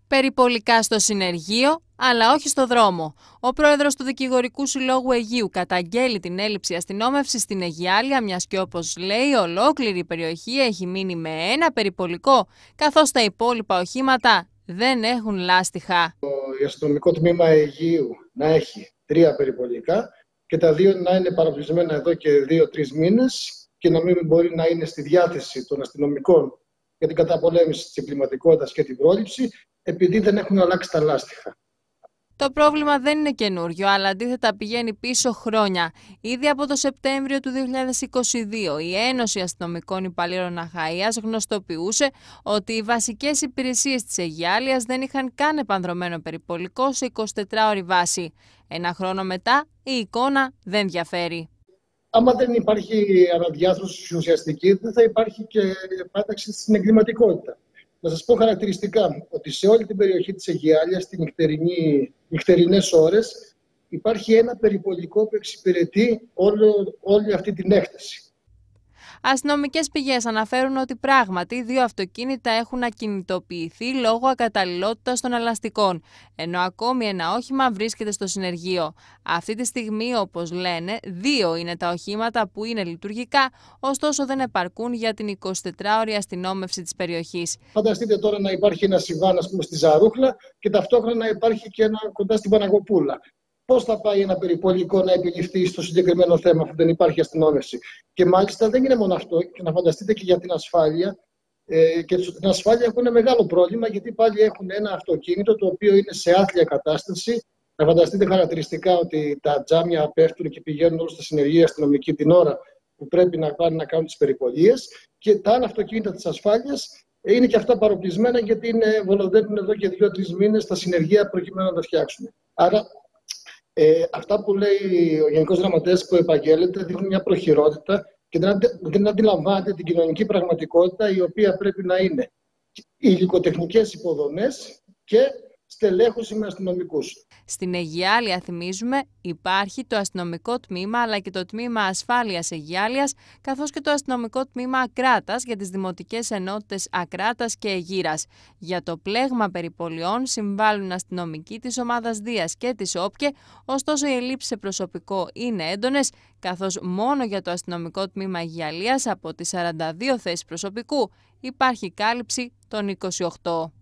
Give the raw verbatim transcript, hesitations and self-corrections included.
Περιπολικά στο συνεργείο, αλλά όχι στο δρόμο. Ο πρόεδρος του Δικηγορικού Συλλόγου Αιγείου καταγγέλει την έλλειψη αστυνόμευσης στην Αιγιάλεια, μιας και, όπως λέει, ολόκληρη η περιοχή έχει μείνει με ένα περιπολικό, καθώς τα υπόλοιπα οχήματα δεν έχουν λάστιχα. Το αστυνομικό τμήμα Αιγείου να έχει τρία περιπολικά και τα δύο να είναι παραπλησμένα εδώ και δύο-τρεις μήνες και να μην μπορεί να είναι στη διάθεση των αστυνομικών για την καταπολέμηση της εγκληματικότητας και την πρόληψη, επειδή δεν έχουν αλλάξει τα λάστιχα. Το πρόβλημα δεν είναι καινούριο, αλλά αντίθετα πηγαίνει πίσω χρόνια. Ήδη από το Σεπτέμβριο του δύο χιλιάδες είκοσι δύο, η Ένωση Αστυνομικών Υπαλλήλων Αχαΐας γνωστοποιούσε ότι οι βασικές υπηρεσίες της Αιγιάλειας δεν είχαν καν επανδρωμένο περιπολικό σε εικοσιτετράωρη βάση. Ένα χρόνο μετά, η εικόνα δεν διαφέρει. Άμα δεν υπάρχει αναδιάθρωση ουσιαστική, δεν θα υπάρχει και επάταξη στην εγκληματικότητα. Να σας πω χαρακτηριστικά ότι σε όλη την περιοχή της Αιγιάλειας, στις νυχτερινές ώρες, υπάρχει ένα περιπολικό που εξυπηρετεί όλο, όλη αυτή την έκταση. Αστυνομικές πηγές αναφέρουν ότι πράγματι δύο αυτοκίνητα έχουν ακινητοποιηθεί λόγω ακαταλληλότητας των ελαστικών, ενώ ακόμη ένα όχημα βρίσκεται στο συνεργείο. Αυτή τη στιγμή, όπως λένε, δύο είναι τα οχήματα που είναι λειτουργικά, ωστόσο δεν επαρκούν για την εικοσιτετράωρη αστυνόμευση της περιοχής. Φανταστείτε τώρα να υπάρχει ένα συμβάν, ας πούμε, στη Ζαρούχλα και ταυτόχρονα να υπάρχει και ένα κοντά στην Παναγοπούλα. Πώς θα πάει ένα περιπολικό να επιληφθεί στο συγκεκριμένο θέμα αφού δεν υπάρχει αστυνόμευση? Και μάλιστα δεν είναι μόνο αυτό. Και να φανταστείτε και για την ασφάλεια. Ε, και την ασφάλεια έχουν μεγάλο πρόβλημα, γιατί πάλι έχουν ένα αυτοκίνητο το οποίο είναι σε άθλια κατάσταση. Να φανταστείτε χαρακτηριστικά ότι τα τζάμια πέφτουν και πηγαίνουν όλους στα συνεργεία αστυνομική την ώρα που πρέπει να πάνε να κάνουν τις περιπολίες. Και τα άλλα αυτοκίνητα της ασφάλειας είναι και αυτά παροπλισμένα, γιατί είναι, βολοδεύουν εδώ και δύο-τρεις μήνες στα συνεργεία προκειμένου να τα φτιάξουν. Άρα, Ε, αυτά που λέει ο Γενικός Γραμματέας που επαγγέλλεται δείχνουν μια προχειρότητα και δεν, δεν αντιλαμβάνεται την κοινωνική πραγματικότητα, η οποία πρέπει να είναι οι υλικοτεχνικές υποδομές και στελέχωση με αστυνομικούς. Στην Αιγιάλεια, θυμίζουμε, υπάρχει το αστυνομικό τμήμα αλλά και το τμήμα ασφάλειας Αιγιάλειας, καθώς και το αστυνομικό τμήμα Ακράτας για τις δημοτικές ενότητες Ακράτας και Αιγύρας. Για το πλέγμα περιπολιών συμβάλλουν αστυνομικοί της ομάδας Δίας και της Όπκε, ωστόσο οι ελλείψεις σε προσωπικό είναι έντονες, καθώς μόνο για το αστυνομικό τμήμα Αιγιαλίας από τις σαράντα δύο θέσεις προσωπικού υπάρχει κάλυψη των είκοσι οκτώ.